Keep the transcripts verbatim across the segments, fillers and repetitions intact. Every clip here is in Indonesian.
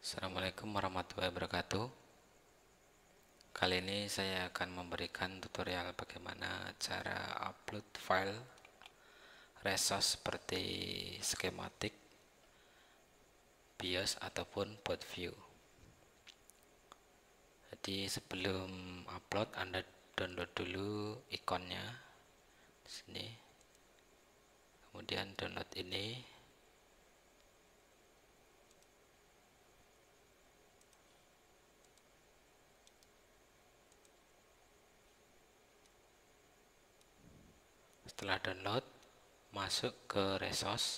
Assalamualaikum warahmatullahi wabarakatuh. Kali ini saya akan memberikan tutorial bagaimana cara upload file resource seperti skematik, BIOS ataupun board view. Jadi sebelum upload Anda download dulu ikonnya di sini. Kemudian download ini. Setelah download, masuk ke resource.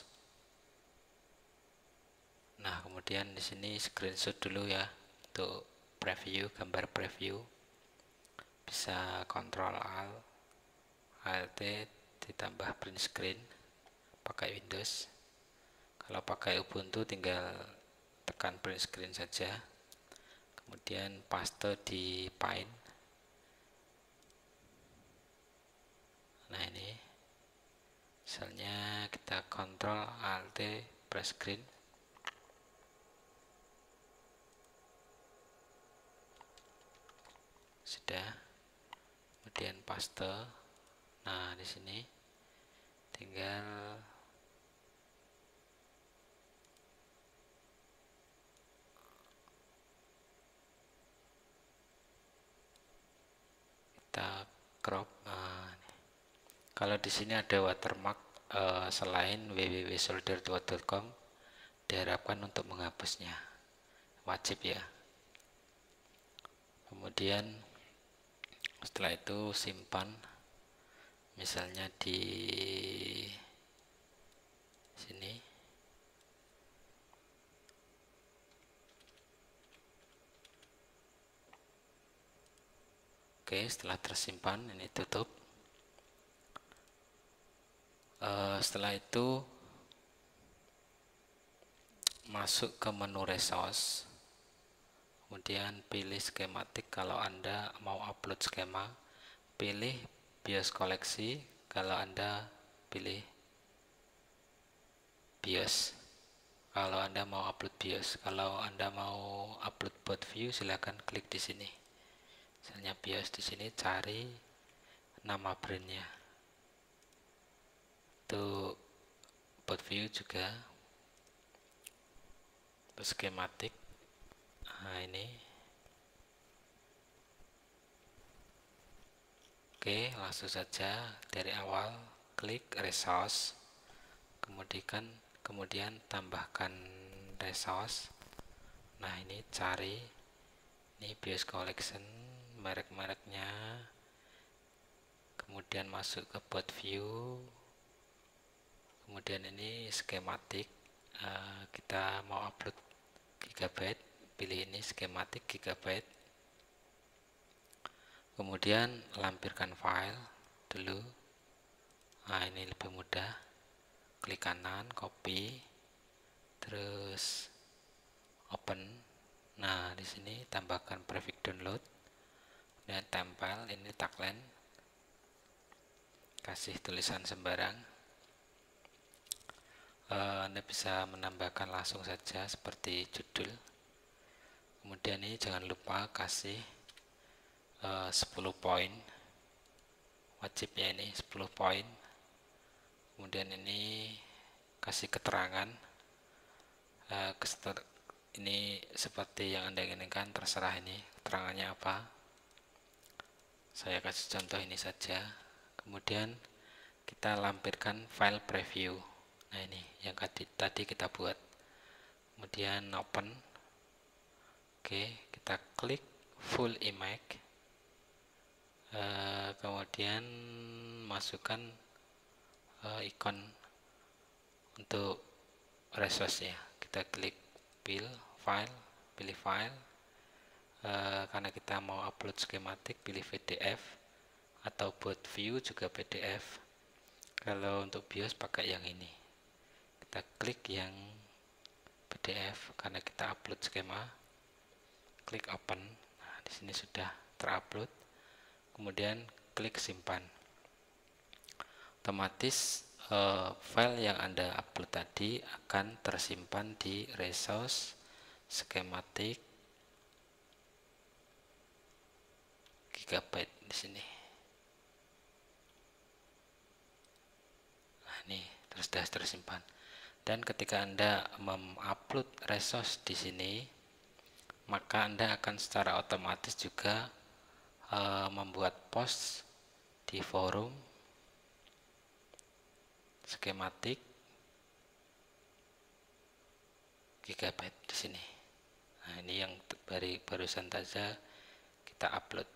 Nah, kemudian di sini screenshot dulu ya untuk preview, gambar preview. Bisa Ctrl Alt Alt ditambah print screen pakai Windows. Kalau pakai Ubuntu tinggal tekan print screen saja. Kemudian paste di Paint. Nah, ini misalnya kita Ctrl Alt press screen. Sudah. Kemudian paste. Nah, di sini tinggal kita crop. Nah, kalau di sini ada watermark eh, selain w w w titik solder dua titik com, diharapkan untuk menghapusnya. Wajib ya. Kemudian setelah itu simpan, misalnya di sini. Oke, setelah tersimpan ini tutup. Uh, setelah itu masuk ke menu resource, kemudian pilih skematik kalau Anda mau upload skema, pilih BIOS koleksi kalau Anda pilih BIOS, kalau Anda mau upload BIOS. Kalau Anda mau upload board view, silahkan klik di sini. Misalnya BIOS, di sini cari nama brandnya. Untuk board view juga, untuk skematik. Nah, ini. Oke, langsung saja dari awal klik resource, kemudian kemudian tambahkan resource. Nah, ini cari ini BIOS collection, merek-mereknya, kemudian masuk ke board view, kemudian ini skematik. Uh, kita mau upload gigabyte, pilih ini skematik gigabyte. Kemudian lampirkan file dulu. Nah, ini lebih mudah. Klik kanan, copy, terus open. Nah, di sini tambahkan prefix download dan tempel ini tagline. Kasih tulisan sembarang. Uh, Anda bisa menambahkan langsung saja seperti judul. Kemudian ini jangan lupa kasih uh, sepuluh poin. Wajib ya, ini sepuluh poin. Kemudian ini kasih keterangan. Uh, ini seperti yang Anda inginkan, terserah ini keterangannya apa. Saya kasih contoh ini saja. Kemudian kita lampirkan file preview. Nah, ini yang tadi kita buat. Kemudian open. Oke, kita klik full image. Uh, kemudian masukkan uh, ikon untuk resource ya. Kita klik pilih file, pilih file. Uh, karena kita mau upload skematik, pilih P D F atau board view juga P D F. Kalau untuk BIOS pakai yang ini. Kita klik yang P D F karena kita upload skema. Klik open. Nah, di sini sudah terupload. Kemudian klik simpan. Otomatis uh, file yang Anda upload tadi akan tersimpan di resource skematik gigabyte di sini. Nah, ini terus sudah tersimpan. Dan ketika Anda mengupload resource di sini, maka Anda akan secara otomatis juga e, membuat post di forum skematik gigabyte di sini. Nah, ini yang baru barusan saja kita upload.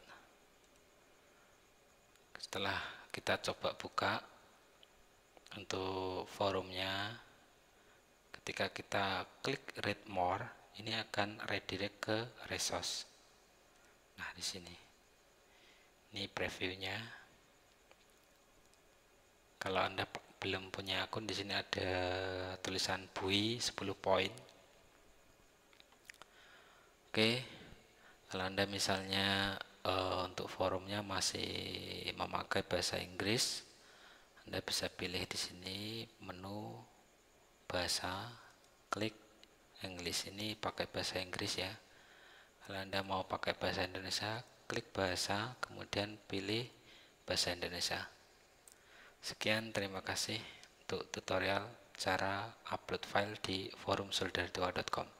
Setelah kita coba buka untuk forumnya, ketika kita klik read more, ini akan redirect ke resource. Nah, di sini ini previewnya. Kalau Anda belum punya akun, di sini ada tulisan B U I sepuluh poin. Oke, kalau Anda misalnya uh, untuk forumnya masih memakai bahasa Inggris, Anda bisa pilih di sini menu bahasa, klik English, ini pakai bahasa Inggris ya. Kalau Anda mau pakai bahasa Indonesia, klik bahasa, kemudian pilih bahasa Indonesia. Sekian, terima kasih untuk tutorial cara upload file di forum solder dua dot com.